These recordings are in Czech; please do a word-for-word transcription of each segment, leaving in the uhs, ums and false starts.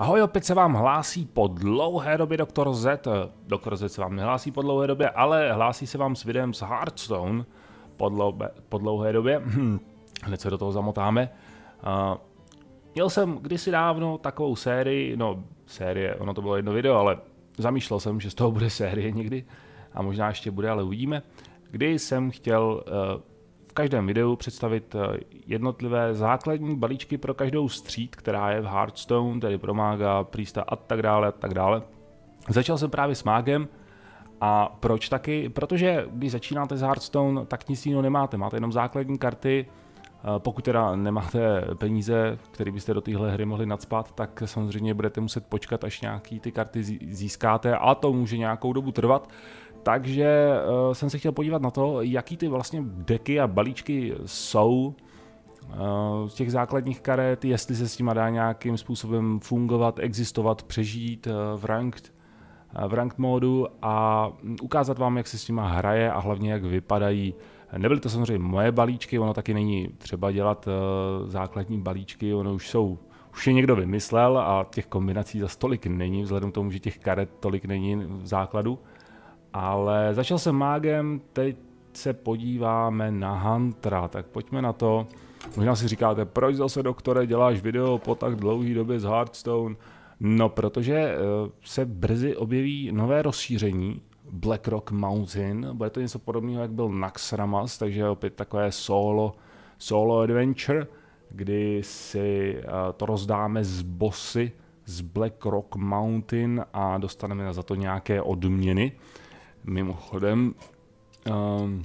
Ahoj, opět se vám hlásí po dlouhé době doktor Z. doktor Z se vám nehlásí po dlouhé době, ale hlásí se vám s videem z Hearthstone po, dlouhé, po dlouhé době. Hned se do toho zamotáme. Uh, měl jsem kdysi dávno takovou sérii, no série, ono to bylo jedno video, ale zamýšlel jsem, že z toho bude série někdy a možná ještě bude, ale uvidíme. Kdy jsem chtěl uh, v každém videu představit jednotlivé základní balíčky pro každou stříd, která je v Hearthstone, tedy pro mága, priesta a tak dále a tak dále. Začal jsem právě s mágem a proč taky? Protože když začínáte s Hearthstone, tak nic jiného nemáte, máte jenom základní karty. Pokud teda nemáte peníze, které byste do téhle hry mohli nacpat, tak samozřejmě budete muset počkat, až nějaký ty karty získáte a to může nějakou dobu trvat. Takže uh, jsem se chtěl podívat na to, jaký ty vlastně deky a balíčky jsou uh, z těch základních karet, jestli se s nimi dá nějakým způsobem fungovat, existovat, přežít uh, v ranked, uh, v ranked módu a ukázat vám, jak se s nimi hraje a hlavně jak vypadají. Nebyly to samozřejmě moje balíčky, ono taky není třeba dělat uh, základní balíčky, ono už jsou, už je někdo vymyslel a těch kombinací zas tolik není, vzhledem k tomu, že těch karet tolik není v základu. Ale začal jsem mágem, teď se podíváme na Huntera, tak pojďme na to. Možná si říkáte, proč zase doktore děláš video po tak dlouhé době z Hearthstone? No, protože uh, se brzy objeví nové rozšíření Blackrock Mountain, bude to něco podobného, jak byl Naxxramas, takže opět takové solo, solo adventure, kdy si uh, to rozdáme z bossy z Blackrock Mountain a dostaneme za to nějaké odměny. Mimochodem, um,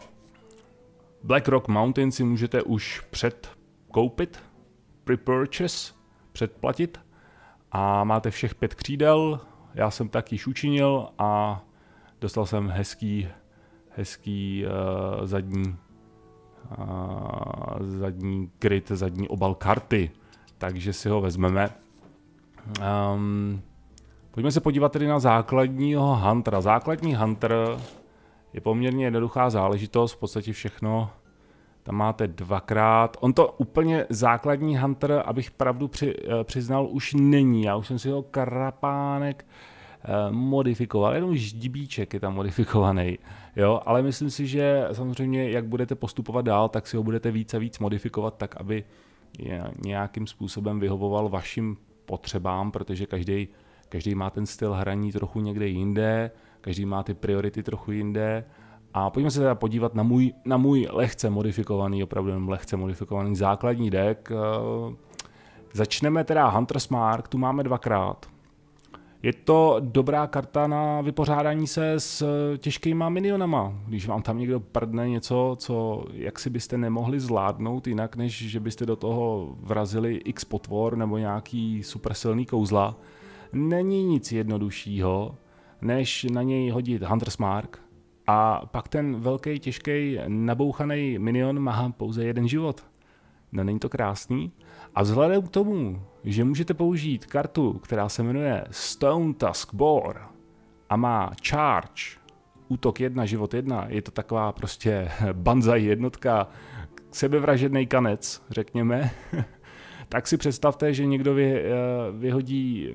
Blackrock Mountain si můžete už předkoupit, pre-purchase, předplatit a máte všech pět křídel, já jsem tak již učinil a dostal jsem hezký, hezký uh, zadní, uh, zadní kryt, zadní obal karty, takže si ho vezmeme. Um, Pojďme se podívat tedy na základního Huntera. Základní Hunter je poměrně jednoduchá záležitost, v podstatě všechno tam máte dvakrát. On to úplně základní Hunter, abych pravdu při, přiznal, už není. Já už jsem si ho krapánek eh, modifikoval, jenom ždibíček je tam modifikovaný. Jo? Ale myslím si, že samozřejmě jak budete postupovat dál, tak si ho budete víc a víc modifikovat tak, aby nějakým způsobem vyhovoval vašim potřebám, protože každý Každý má ten styl hraní trochu někde jinde, každý má ty priority trochu jinde. A pojďme se teda podívat na můj, na můj lehce modifikovaný, opravdu jenom lehce modifikovaný základní deck. Začneme teda Hunter's Mark, tu máme dvakrát. Je to dobrá karta na vypořádání se s těžkýma minionama. Když vám tam někdo prdne něco, co jaksi byste nemohli zvládnout jinak, než že byste do toho vrazili X potvor nebo nějaký super silný kouzla, není nic jednoduššího, než na něj hodit Hunter's Mark a pak ten velký, těžký, nabouchaný minion má pouze jeden život. No není to krásný? A vzhledem k tomu, že můžete použít kartu, která se jmenuje Stone Tusk Boar a má charge, útok jedna, život jedna, je to taková prostě banzai jednotka, sebevražedný kanec, řekněme, tak si představte, že někdo vy, vyhodí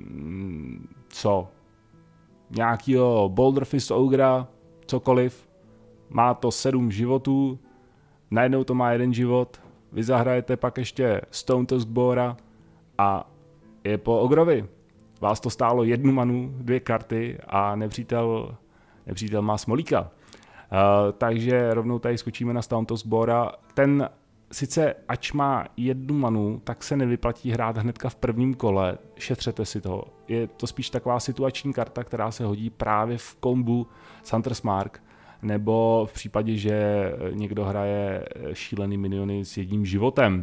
co? Nějakýho Boulder Fist Ogra, cokoliv, má to sedm životů, najednou to má jeden život, vy zahrajete pak ještě Stone Tusk Boara a je po Ogrovi. Vás to stálo jednu manu, dvě karty a nepřítel, nepřítel má smolíka. Uh, takže rovnou tady skočíme na Stone Tusk Boara. Ten sice ač má jednu manu, tak se nevyplatí hrát hnedka v prvním kole, šetřete si to. Je to spíš taková situační karta, která se hodí právě v kombu s Hunter's Mark, nebo v případě, že někdo hraje šílený miniony s jedním životem.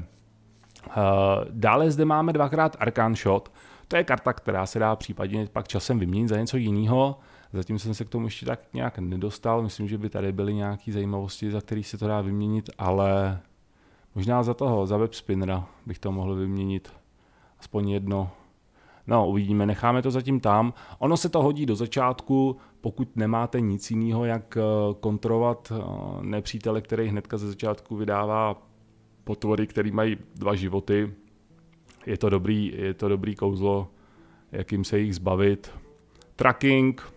Dále zde máme dvakrát Arcane Shot. To je karta, která se dá případně pak časem vyměnit za něco jiného. Zatím jsem se k tomu ještě tak nějak nedostal, myslím, že by tady byly nějaké zajímavosti, za které se to dá vyměnit, ale možná za toho, za webspinnera bych to mohl vyměnit aspoň jedno. No, uvidíme, necháme to zatím tam. Ono se to hodí do začátku, pokud nemáte nic jiného, jak kontrolovat nepřítele, který hnedka ze začátku vydává potvory, které mají dva životy. Je to dobrý, je to dobrý kouzlo jak jim se jich zbavit. Tracking,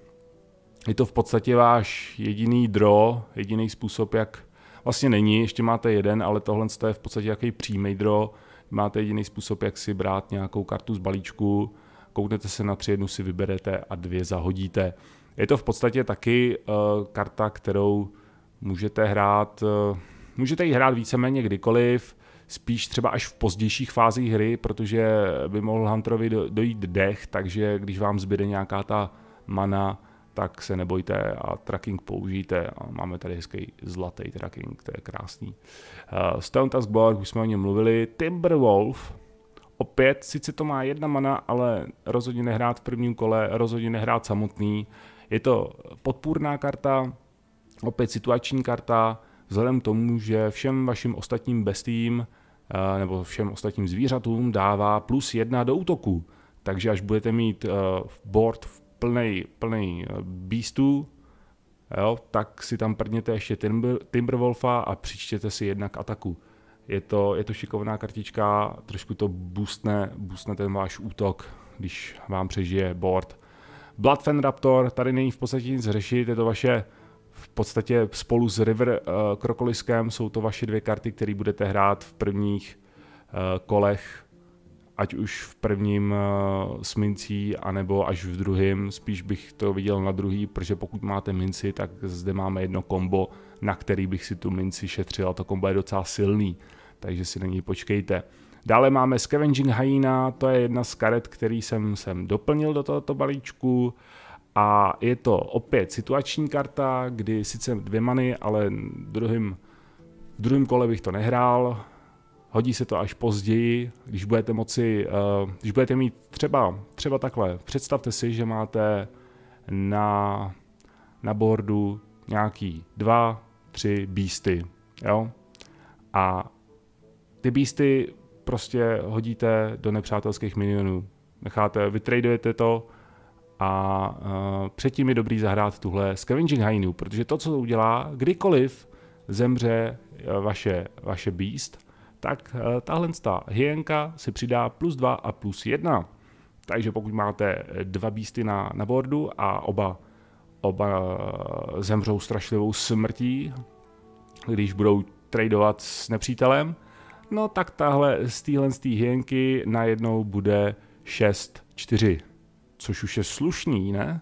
je to v podstatě váš jediný draw, jediný způsob, jak vlastně není, ještě máte jeden, ale tohle je v podstatě jaký přímý draw, máte jediný způsob, jak si brát nějakou kartu z balíčku, kouknete se na tři, jednu si vyberete a dvě zahodíte. Je to v podstatě taky uh, karta, kterou můžete hrát, uh, můžete ji hrát víceméně kdykoliv, spíš třeba až v pozdějších fázích hry, protože by mohl Hunterovi dojít dech, takže když vám zbyde nějaká ta mana, tak se nebojte a tracking použijte. A máme tady hezký zlatý tracking, to je krásný. Uh, Stone Taskbar, už jsme o něm mluvili. Timberwolf, opět, sice to má jedna mana, ale rozhodně nehrát v prvním kole, rozhodně nehrát samotný. Je to podpůrná karta, opět situační karta, vzhledem k tomu, že všem vašim ostatním bestím uh, nebo všem ostatním zvířatům dává plus jedna do útoku. Takže až budete mít uh, board v plnej, plnej beastů, jo, tak si tam prdněte ještě Timber, Timberwolfa a přičtěte si jednak ataku. Je to, je to šikovná kartička, trošku to boostne, boostne ten váš útok, když vám přežije board. Bloodfen Raptor, tady není v podstatě nic řešit, je to vaše, v podstatě spolu s River uh, Krokoliskem jsou to vaše dvě karty, které budete hrát v prvních uh, kolech, ať už v prvním uh, s mincí, anebo až v druhém, spíš bych to viděl na druhý, protože pokud máte minci, tak zde máme jedno kombo, na který bych si tu minci šetřil a to kombo je docela silný, takže si na něj počkejte. Dále máme Scavenging Hyena, to je jedna z karet, který jsem, jsem doplnil do tohoto balíčku a je to opět situační karta, kdy sice dvě many, ale druhým, v druhém kole bych to nehrál. Hodí se to až později, když budete moci, uh, když budete mít třeba, třeba takhle, představte si, že máte na, na boardu nějaký dva, tři beasty, jo? A ty beasty prostě hodíte do nepřátelských minionů, necháte, vytradujete to a uh, předtím je dobrý zahrát tuhle Scavenging Hyenu, protože to, co to udělá, kdykoliv zemře vaše, vaše beast, tak tahle hyenka si přidá plus dva a plus jedna. Takže pokud máte dva beasty na, na boardu a oba, oba zemřou strašlivou smrtí, když budou tradovat s nepřítelem, no tak tahle z téhle hyenky najednou bude šest čtyři. Což už je slušný, ne?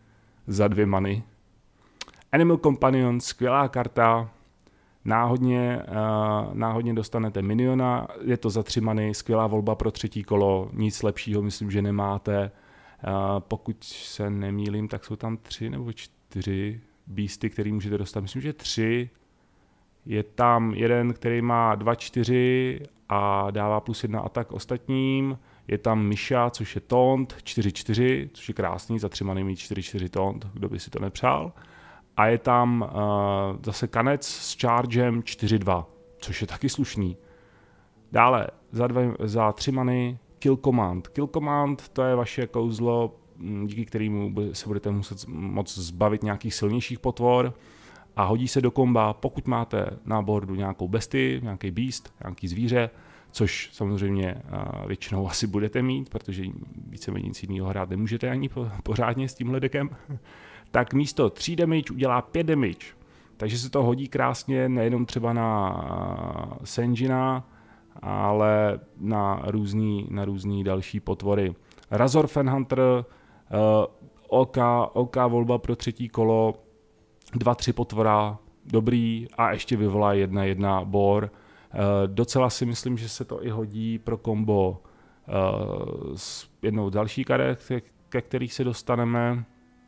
Za dvě many. Animal Companion, skvělá karta. Náhodně, uh, náhodně dostanete miniona, je to za tři many, skvělá volba pro třetí kolo, nic lepšího myslím, že nemáte. Uh, pokud se nemýlím, tak jsou tam tři nebo čtyři beasty, který můžete dostat. Myslím, že tři. Je tam jeden, který má dva čtyři a dává plus jedna atak ostatním. Je tam Misha, což je taunt, čtyři čtyři, což je krásný, za tři many mít čtyři čtyři taunt, kdo by si to nepřál. A je tam uh, zase kanec s chargem čtyři dva, což je taky slušný. Dále za, dvě, za tři many Kill Command. Kill Command to je vaše kouzlo, díky kterému se budete muset moc zbavit nějakých silnějších potvor a hodí se do komba, pokud máte na boardu nějakou bestii, nějaký beast, nějaký zvíře, což samozřejmě uh, většinou asi budete mít, protože víceméně nic jiného hrát nemůžete ani po, pořádně s tímhle dekem. Tak místo tří damage udělá pět damage. Takže se to hodí krásně nejenom třeba na uh, Senjina, ale na různý, na různý další potvory. Razor Fenhunter, uh, OK, OK volba pro třetí kolo, dva tři potvora, dobrý a ještě vyvolá jedna jedna bor. Uh, docela si myslím, že se to i hodí pro kombo uh, s jednou další karet, ke kterých se dostaneme.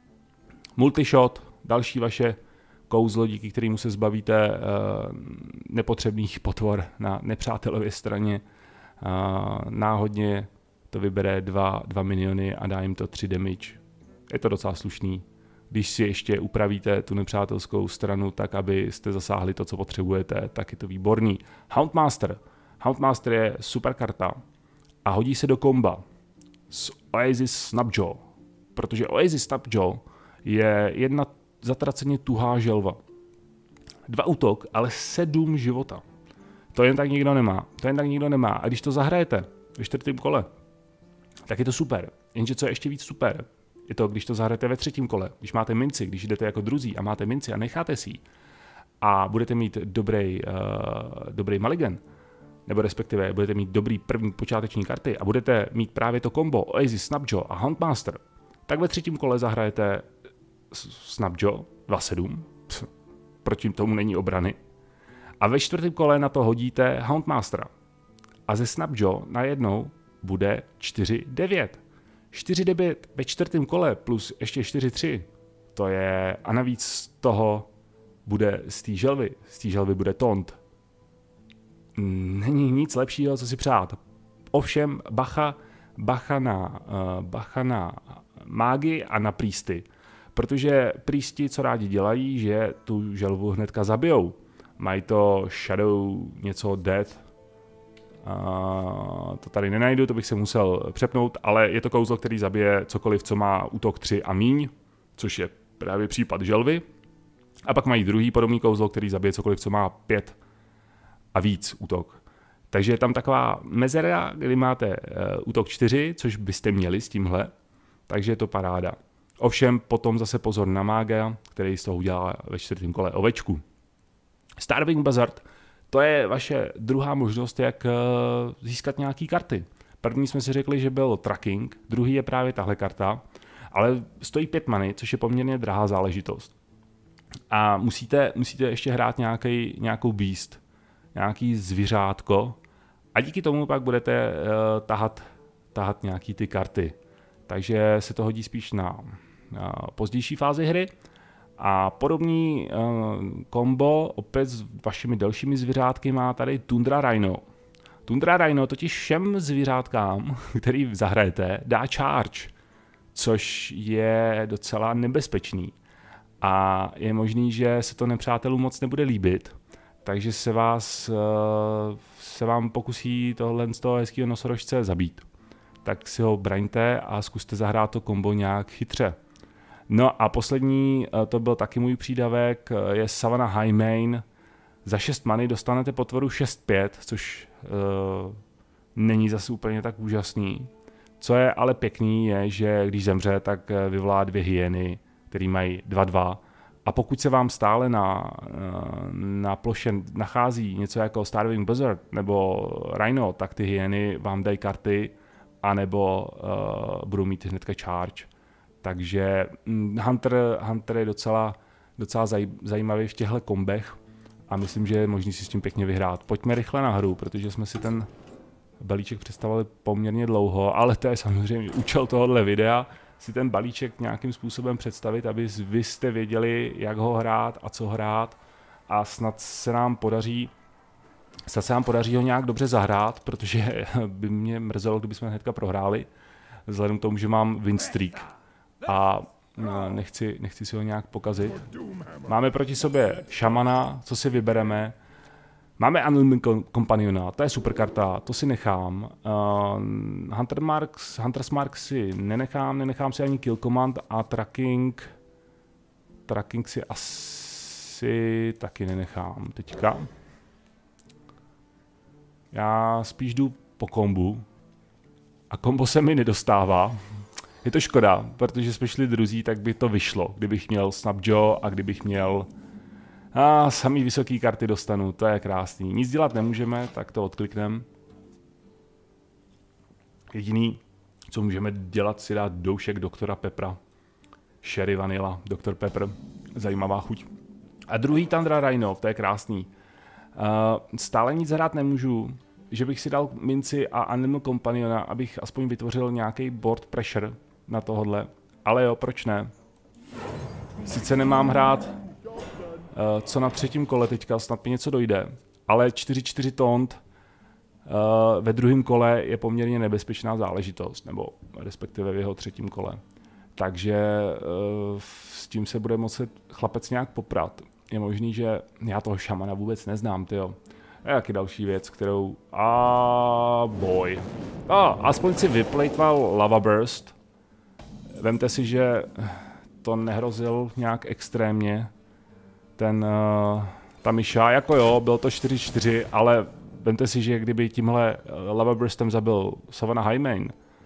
Multishot, další vaše kouzlo, díky kterému se zbavíte uh, nepotřebných potvor na nepřátelově straně. Uh, náhodně to vybere dva, dva miniony a dá jim to tři damage. Je to docela slušný. Když si ještě upravíte tu nepřátelskou stranu tak, abyste zasáhli to, co potřebujete, tak je to výborný. Houndmaster. Houndmaster je super karta a hodí se do komba s Oasis Snapjaw, protože Oasis Snapjaw je jedna zatraceně tuhá želva. Dva útok, ale sedm života. To jen tak nikdo nemá. To jen tak nikdo nemá. A když to zahrajete ve čtvrtém kole, tak je to super. Jenže co je ještě víc super, je to, když to zahrajete ve třetím kole, když máte minci, když jdete jako druzí a máte minci a necháte si ji a budete mít dobrý, uh, dobrý mulligan, nebo respektive budete mít dobrý první počáteční karty a budete mít právě to kombo Oasis, Snapjaw a Huntmaster, tak ve třetím kole zahrajete Snapjaw dva sedm, proti tomu není obrany, a ve čtvrtém kole na to hodíte Huntmastera a ze Snapjaw najednou bude čtyři devět. čtyři devět ve čtvrtém kole plus ještě čtyři tři, to je, a navíc z toho bude z té želvy, z té želvy bude taunt. Není nic lepšího, co si přát. Ovšem bacha, bacha na, uh, bacha na mágy a na prísty. Protože prísti, co rádi dělají, že tu želvu hnedka zabijou. Mají to Shadow něco death. Uh, to tady nenajdu, to bych se musel přepnout, ale je to kouzlo, který zabije cokoliv, co má útok tři a míň, což je právě případ želvy. A pak mají druhý podobný kouzlo, který zabije cokoliv, co má pět a víc útok. Takže je tam taková mezera, kdy máte uh, útok čtyři, což byste měli s tímhle, takže je to paráda. Ovšem potom zase pozor na mága, který z toho udělá ve čtvrtém kole ovečku. Starving Buzzard, to je vaše druhá možnost, jak uh, získat nějaký karty. První jsme si řekli, že byl tracking, druhý je právě tahle karta, ale stojí pět many, což je poměrně drahá záležitost. A musíte, musíte ještě hrát nějaký, nějakou beast, nějaký zvířátko a díky tomu pak budete uh, tahat, tahat nějaký ty karty. Takže se to hodí spíš na, na pozdější fázi hry. A podobný uh, kombo opět s vašimi dalšími zvířátky má tady Tundra Rhino. Tundra Rhino totiž všem zvířátkám, který zahrajete, dá charge, což je docela nebezpečný. A je možný, že se to nepřátelům moc nebude líbit, takže se, vás, uh, se vám pokusí tohle z toho hezkého nosorožce zabít. Tak si ho braňte a zkuste zahrát to kombo nějak chytře. No a poslední, to byl taky můj přídavek, je Savannah Highmane. Za šest many dostanete potvoru šest pět, což uh, není zase úplně tak úžasný. Co je ale pěkný je, že když zemře, tak vyvolá dvě hyeny, které mají dva dva. A pokud se vám stále na, na ploše nachází něco jako Starving Buzzard nebo Rhino, tak ty hyeny vám dají karty, anebo uh, budou mít hnedka charge. Takže Hunter, Hunter je docela, docela zaj, zajímavý v těchto kombech a myslím, že je možný si s tím pěkně vyhrát. Pojďme rychle na hru, protože jsme si ten balíček představili poměrně dlouho, ale to je samozřejmě účel tohohle videa, si ten balíček nějakým způsobem představit, aby vy jste věděli, jak ho hrát a co hrát a snad se nám podaří snad se nám podaří ho nějak dobře zahrát, protože by mě mrzelo, kdybychom hnedka prohráli, vzhledem k tomu, že mám win streak a nechci, nechci si ho nějak pokazit. Máme proti sobě šamana, co si vybereme. Máme Animal Companiona, to je super karta, to si nechám. Uh, Hunter Marks, Hunter's Mark si nenechám, nenechám si ani Kill Command a Tracking. Tracking si asi taky nenechám teďka. Já spíš jdu po kombu a kombo se mi nedostává. Je to škoda, protože jsme šli druzí, tak by to vyšlo, kdybych měl Snapjaw a kdybych měl a samý vysoký karty dostanu, to je krásný. Nic dělat nemůžeme, tak to odklikneme. Jediný, co můžeme dělat, si dát doušek doktora Peppera. Sherry Vanilla, doktor Pepper, zajímavá chuť. A druhý Tundra Rhino, to je krásný. Uh, stále nic hrát nemůžu, že bych si dal minci a Animal Companiona, abych aspoň vytvořil nějaký board pressure na tohodle. Ale jo, proč ne? Sice nemám hrát uh, co na třetím kole teďka, snad mi něco dojde, ale čtyři čtyři taunt uh, ve druhém kole je poměrně nebezpečná záležitost, nebo respektive v jeho třetím kole. Takže uh, s tím se bude muset chlapec nějak poprat. Je možný, že já toho šamana vůbec neznám, tyjo. Je taky další věc, kterou... A boj. A, aspoň si vyplejtval Lava Burst. Vemte si, že to nehrozil nějak extrémně. Ten... Uh, ta myša, jako jo, byl to čtyři čtyři, ale vemte si, že kdyby tímhle Lava Burstem zabil Savannah Highmane,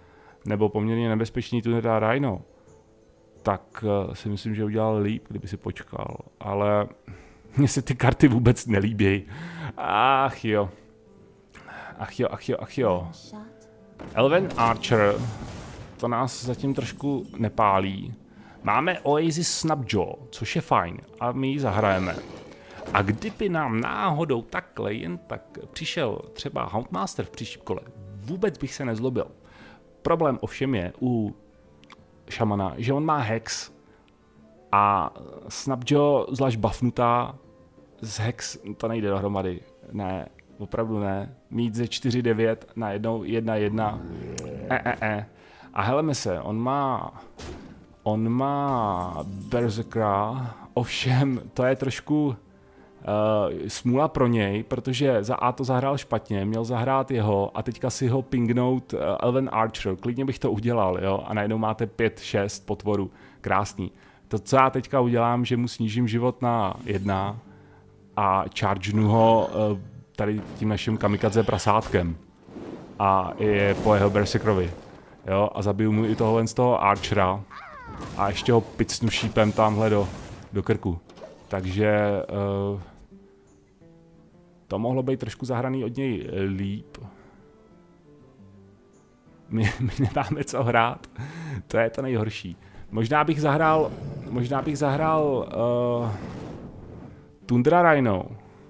nebo poměrně nebezpečný Tundra Rhino, tak si myslím, že udělal líp, kdyby si počkal. Ale mně se ty karty vůbec nelíbí. Ach jo. Ach jo, ach jo, ach jo. Elven Archer, to nás zatím trošku nepálí. Máme Oasis Snapjaw, což je fajn, a my ji zahrajeme. A kdyby nám náhodou takhle jen tak přišel třeba Houndmaster v příštím kole, vůbec bych se nezlobil. Problém ovšem je u šamana, že on má hex a Snapjaw zvlášť buffnutá z hex to nejde dohromady. Ne, opravdu ne. Mít ze čtyři devět na jednou jedna jedna. E, e, e. A heleme se, on má on má Berserkera, ovšem to je trošku uh, smůla pro něj, protože za A to zahrál špatně, měl zahrát jeho a teďka si ho pingnout uh, Elven Archer, klidně bych to udělal, jo, a najednou máte pět šest potvorů, krásný. To, co já teďka udělám, že mu snížím život na jedna a chargenu ho uh, tady tím naším kamikadze prasátkem a je po jeho Berserkerovi, jo, a zabiju mu i tohle z toho Archera a ještě ho picnu šípem tamhle do, do krku. Takže uh, to mohlo být trošku zahraný od něj líp. My, my nemáme co hrát, to je to nejhorší. Možná bych zahrál, možná bych zahrál uh, Tundra Rhino.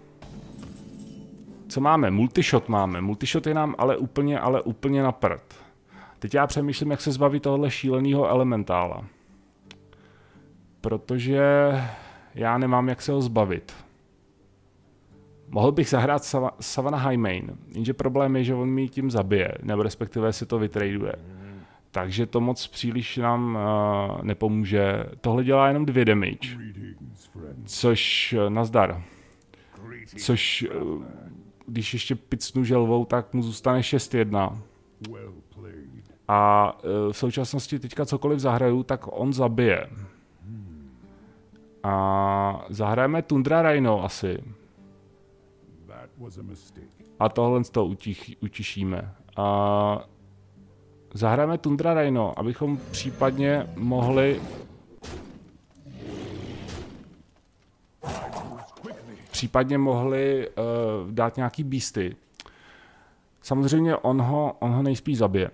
Co máme? Multishot máme. Multishot je nám ale úplně, ale úplně na prd. Teď já přemýšlím, jak se zbavit tohohle šíleného elementála. Protože já nemám, jak se ho zbavit. Mohl bych zahrát Sav Savannah Highmane, jenže problém je, že on mi tím zabije, nebo respektive se to vytraduje. Takže to moc příliš nám uh, nepomůže. Tohle dělá jenom dvě damage. Což, uh, nazdar. Což, uh, když ještě picnu želvou, tak mu zůstane šest jedna. A uh, v současnosti teďka cokoliv zahraju, tak on zabije. A zahrajeme Tundra Rhino asi. A tohle z toho utich, utišíme. A zahrajeme Tundra Rhino, abychom případně mohli případně mohli uh, dát nějaký beasty. Samozřejmě on ho, on ho nejspíš zabije.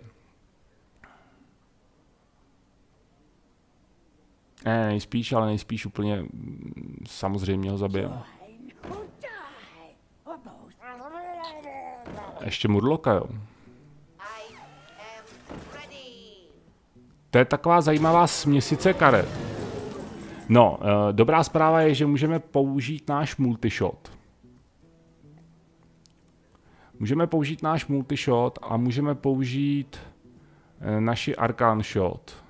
Ne, nejspíš, ale nejspíš úplně samozřejmě ho zabije. Ještě Murloka, jo. To je taková zajímavá směsice karet. No, e, dobrá zpráva je, že můžeme použít náš multishot. Můžeme použít náš multishot a můžeme použít e, naši Arcane Shot.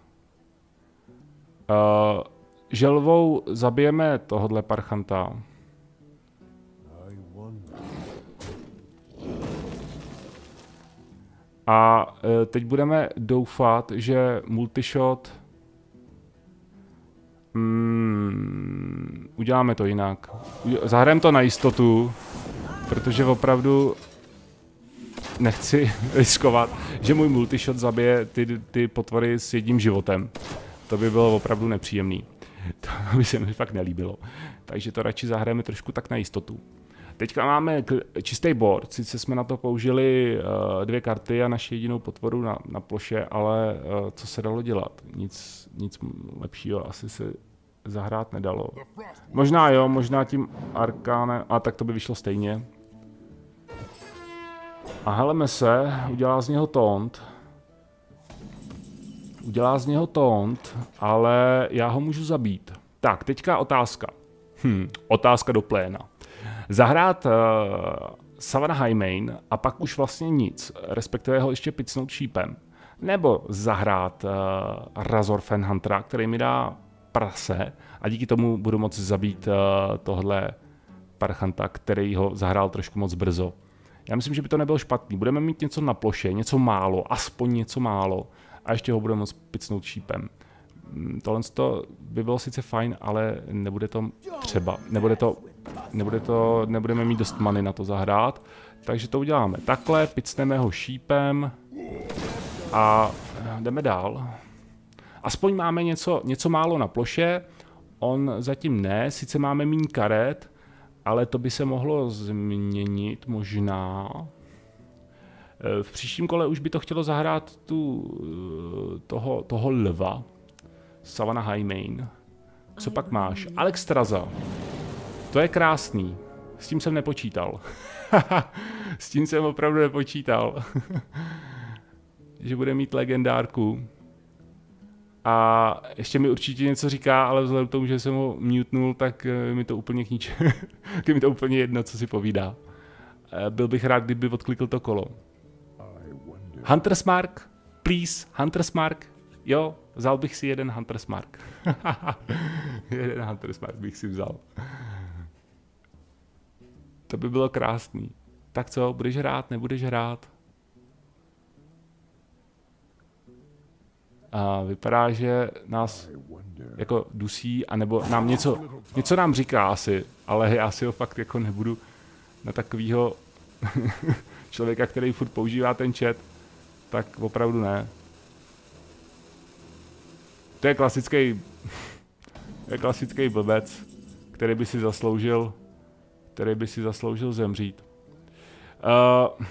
E, želvou zabijeme tohodle parchanta. A e, teď budeme doufat, že multishot mm, uděláme to jinak. Zahrajeme to na jistotu, protože opravdu nechci riskovat, že můj multishot zabije ty, ty potvory s jedním životem. To by bylo opravdu nepříjemný. To by se mi fakt nelíbilo. Takže to radši zahrajeme trošku tak na jistotu. Teďka máme čistý board, sice jsme na to použili uh, dvě karty a naši jedinou potvoru na, na ploše, ale uh, co se dalo dělat? Nic, nic lepšího asi se zahrát nedalo. Možná jo, možná tím Arkánem, a tak to by vyšlo stejně. A heleme se, udělá z něho taunt. Udělá z něho taunt, ale já ho můžu zabít. Tak, teďka otázka. Hm, otázka do pléna. Zahrát uh, Savannah Highmane a pak už vlastně nic, respektive ho ještě picnout šípem. Nebo zahrát uh, Razor Fenhuntera, který mi dá prase a díky tomu budu moci zabít uh, tohle parchanta, který ho zahrál trošku moc brzo. Já myslím, že by to nebylo špatný. Budeme mít něco na ploše, něco málo, aspoň něco málo a ještě ho budeme moct picnout šípem. Tohle by bylo sice fajn, ale nebude to třeba. Nebude to, nebude to, nebudeme mít dost many na to zahrát, takže to uděláme takhle, picneme ho šípem a jdeme dál. Aspoň máme něco, něco málo na ploše, on zatím ne, sice máme méně karet, ale to by se mohlo změnit možná. V příštím kole už by to chtělo zahrát tu, toho, toho lva, Savannah Highmane. Co pak máš? Alexstrasza. To je krásný. S tím jsem nepočítal. S tím jsem opravdu nepočítal. Že bude mít legendárku. A ještě mi určitě něco říká, ale vzhledem k tomu, že jsem ho mutenul, tak mi to úplně k ničemu. Je mi to úplně jedno, co si povídá. Byl bych rád, kdyby odklikl to kolo. Hunter's Mark, please, Hunter's Mark. Jo, vzal bych si jeden Hunter's Mark. Jeden Hunter's Mark bych si vzal. To by bylo krásný. Tak co, budeš hrát, nebudeš hrát? A vypadá, že nás jako dusí, anebo nám něco, něco nám říká asi, ale já si ho fakt jako nebudu na takovýho člověka, který furt používá ten chat, tak opravdu ne. To je klasický, to je klasický blbec, který by si zasloužil, který by si zasloužil zemřít. Uh,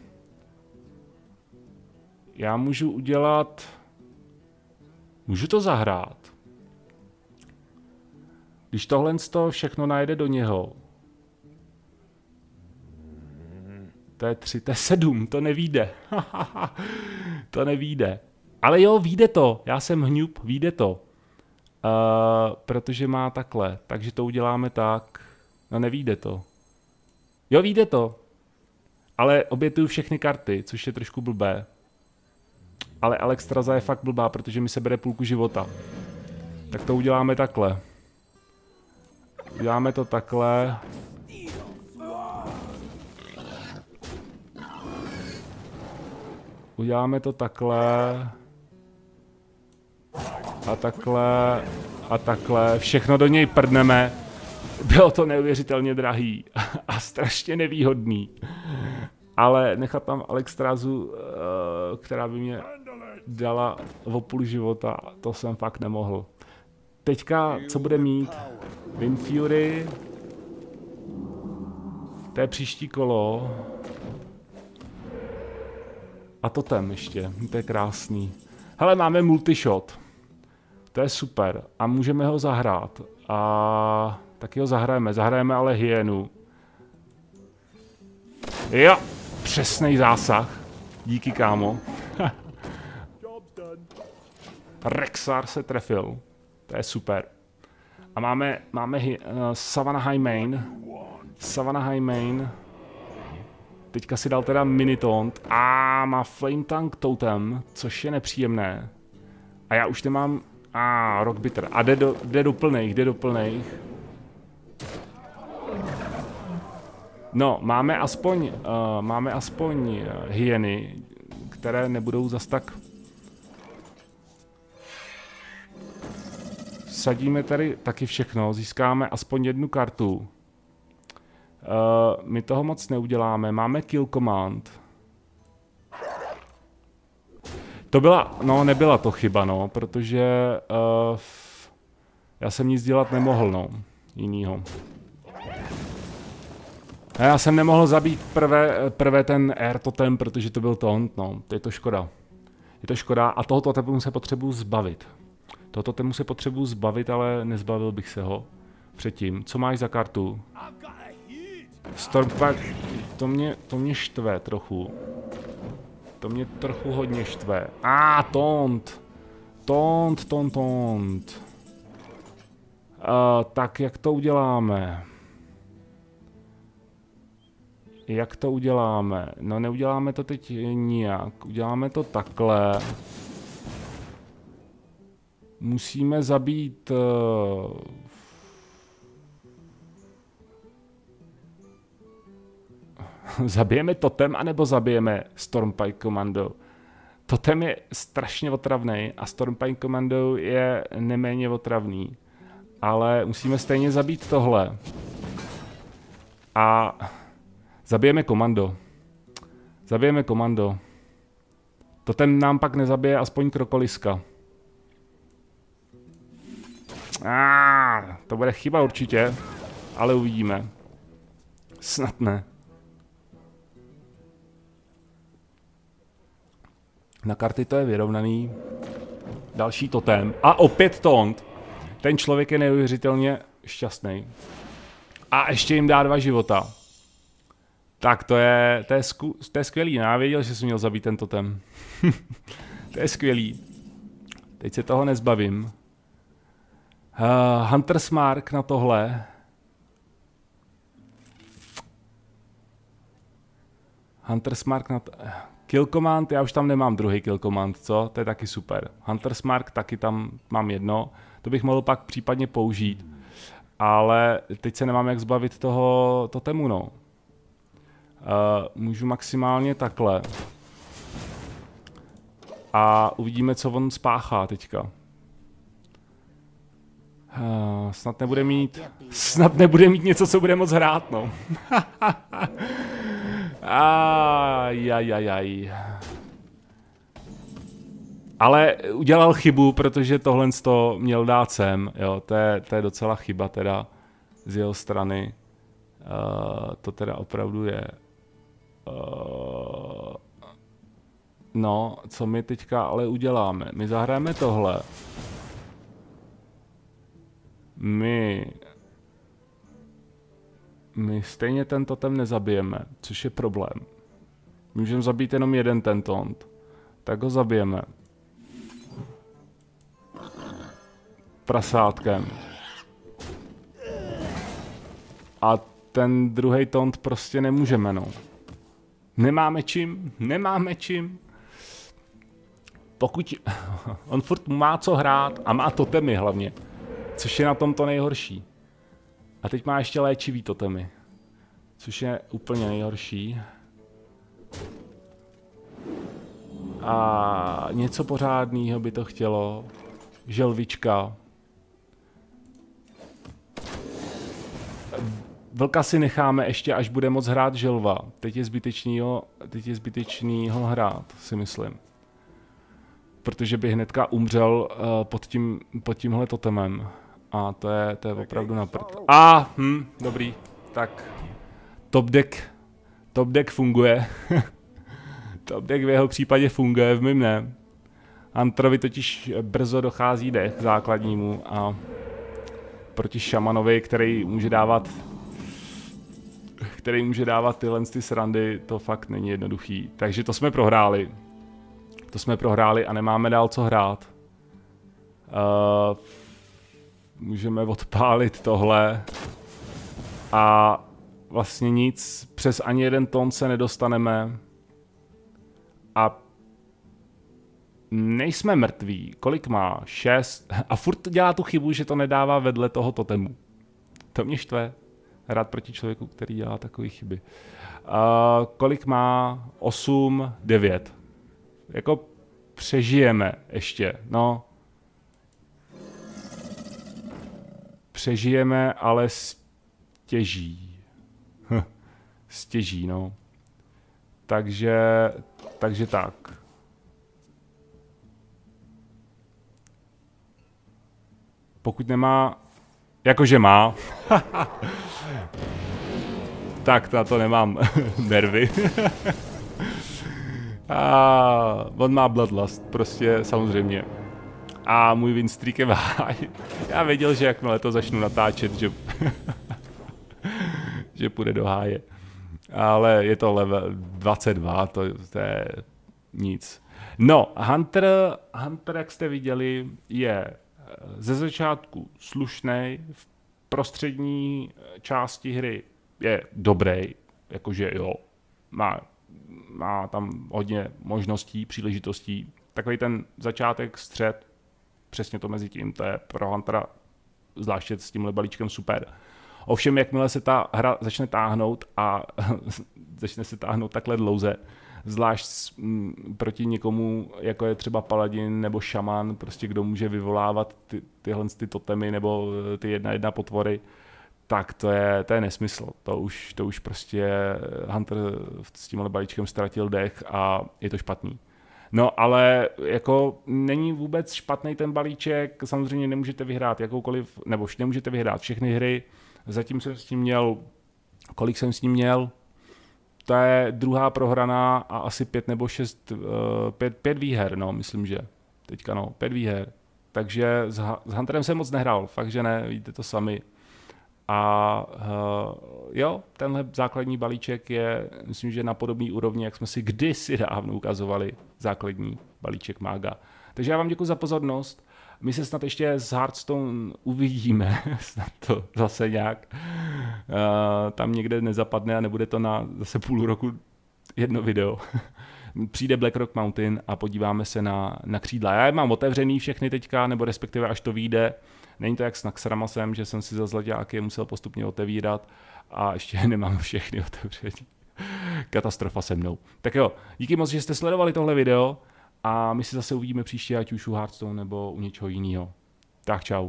já můžu udělat, můžu to zahrát. Když tohle z toho všechno najde do něho. To je tři, to je sedm, to nevíde. To nevíde. Ale jo, vyjde to. Já jsem hňup, vyjde to. Uh, protože má takhle. Takže to uděláme tak. No nevíde to. Jo, vyjde to. Ale obětuju všechny karty, což je trošku blbé. Ale Alexstrasza je fakt blbá, protože mi sebere půlku života. Tak to uděláme takhle. Uděláme to takhle. Uděláme to takhle. A takhle. A takhle. Všechno do něj prdneme. Bylo to neuvěřitelně drahý. A strašně nevýhodný. Ale nechat tam Alexstraszu, která by mě dala o půl života, to jsem fakt nemohl. Teďka, co bude mít? Wind Fury. To je příští kolo. A totem ještě, to je krásný. Hele, máme multishot. To je super. A můžeme ho zahrát. A taky ho zahrajeme. Zahrajeme ale hyenu. Jo, přesnej zásah. Díky, kámo. Rexar se trefil. To je super. A máme, máme uh, Savannah Highmane. Savannah Highmane. Teďka si dal teda Minitaunt. A má Flame Tank Totem, což je nepříjemné. A já už nemám... A ah, Rock Bitter. A jde do, jde do plnejch, jde do plnejch. No, máme aspoň, uh, máme aspoň uh, hyeny, které nebudou zas tak... Sadíme tady taky všechno, získáme aspoň jednu kartu. Uh, my toho moc neuděláme, máme Kill Command. To byla, no nebyla to chyba, no, protože uh, já jsem nic dělat nemohl, no, jinýho. A já jsem nemohl zabít prvé, prvé ten Air Totem, protože to byl taunt, no, to je to škoda. Je to škoda a toho totemu se potřebuji zbavit. Toho totemu se potřebuji zbavit, ale nezbavil bych se ho předtím. Co máš za kartu? Stormpipe, to mě, to mě štve trochu. To mě trochu hodně štve. A ah, taunt. Taunt, taunt, taunt. Uh, tak jak to uděláme? Jak to uděláme? No neuděláme to teď nijak. Uděláme to takhle. Musíme zabít... Uh... Zabijeme totem, anebo zabijeme Stormpipe Commando? Totem je strašně otravný a Stormpipe Commando je neméně otravný. Ale musíme stejně zabít tohle. A zabijeme komando. Zabijeme komando. Totem nám pak nezabije aspoň krokoliska. Ah, to bude chyba určitě, ale uvidíme. Snad ne. Na karty to je vyrovnaný. Další totem. A opět taunt. Ten člověk je neuvěřitelně šťastný. A ještě jim dá dva života. Tak to je, to je, zku, to je skvělý. Já věděl, že jsem měl zabít ten totem. To je skvělý. Teď se toho nezbavím. Uh, Hunter's Mark na tohle. Hunter's Mark na to... Kill Command, já už tam nemám druhý Kill Command, co? To je taky super. Hunter's Mark taky tam mám jedno. To bych mohl pak případně použít. Ale teď se nemám jak zbavit toho totemu, no. Uh, můžu maximálně takhle. A uvidíme, co on spáchá teďka. Uh, snad nebude mít... Snad nebude mít něco, co bude moc hrát, no. Ajajajaj. Ale udělal chybu, protože tohle to měl dát sem, jo, to je, to je docela chyba teda z jeho strany. Uh, to teda opravdu je. Uh, no, co my teďka ale uděláme? My zahrajeme tohle. My... My stejně ten totem nezabijeme, což je problém. Můžeme zabít jenom jeden ten taunt. Tak ho zabijeme. Prasátkem. A ten druhý taunt prostě nemůžeme, no. Nemáme čím, nemáme čím. Pokud... On furt má co hrát a má totemy hlavně. Což je na tom to nejhorší. A teď má ještě léčivý totemy. Což je úplně nejhorší. A něco pořádného by to chtělo. Želvička. Vlka si necháme ještě, až bude moc hrát želva. Teď je zbytečný ho, teď je zbytečný ho hrát, si myslím. Protože by hnedka umřel uh, pod, tím, pod tímhle totemem. A to je, to je opravdu na prd. A, hm, dobrý. Tak, top deck, top deck funguje. Top deck v jeho případě funguje, v mým ne. Hunterovi totiž brzo dochází dech základnímu a proti šamanovi, který může dávat který může dávat tyhle ty srandy, to fakt není jednoduchý. Takže to jsme prohráli. To jsme prohráli a nemáme dál co hrát. Uh, můžeme odpálit tohle. A vlastně nic, přes ani jeden tón se nedostaneme. A nejsme mrtví. Kolik má? Šest. A furt dělá tu chybu, že to nedává vedle toho totemu. To mě štve. Hrát proti člověku, který dělá takové chyby. Uh, kolik má? Osm, devět. Jako přežijeme ještě, no. Přežijeme, ale stěží. Hm. Stěží, no. Takže, takže tak. Pokud nemá, jakože má. Tak na to nemám nervy. A on má Bloodlust, prostě samozřejmě. A můj win streak je v háji. Já věděl, že jakmile to začnu natáčet, že, že půjde do háje. Ale je to level dvacet dva, to, to je nic. No, Hunter, Hunter, jak jste viděli, je ze začátku slušnej, v prostřední části hry je dobrý, jakože jo, má, má tam hodně možností, příležitostí. Takový ten začátek, střed, přesně to mezi tím, to je pro Huntera, zvláště s tímhle balíčkem super. Ovšem, jakmile se ta hra začne táhnout a začne se táhnout takhle dlouze, zvlášť m, proti někomu, jako je třeba paladin nebo šaman, prostě kdo může vyvolávat ty, tyhle ty totemy nebo ty jedna jedna potvory, tak to je, to je nesmysl. To už, to už prostě Hunter s tímhle balíčkem ztratil dech a je to špatný. No, ale jako není vůbec špatný ten balíček, samozřejmě nemůžete vyhrát jakoukoliv, nebo nemůžete vyhrát všechny hry, zatím jsem s tím měl, kolik jsem s ním měl, to je druhá prohraná a asi pět nebo šest, pět, pět výher, no, myslím, že teďka no, pět výher, takže s, s Hunterem jsem moc nehrál, fakt, že ne, víte to sami. A uh, jo, tenhle základní balíček je, myslím, že na podobný úrovni, jak jsme si kdysi dávno ukazovali základní balíček Mága. Takže já vám děkuji za pozornost. My se snad ještě s Hearthstone uvidíme, snad to zase nějak uh, tam někde nezapadne a nebude to na zase půl roku jedno video. Přijde Black Rock Mountain a podíváme se na, na křídla. Já je mám otevřený všechny teďka, nebo respektive až to vyjde. Není to jak s Naxxramasem, že jsem si za zlaťáky musel postupně otevírat a ještě nemám všechny otevřený. Katastrofa se mnou. Tak jo, díky moc, že jste sledovali tohle video a my se zase uvidíme příště, ať už u Hearthstone nebo u něčeho jiného. Tak čau.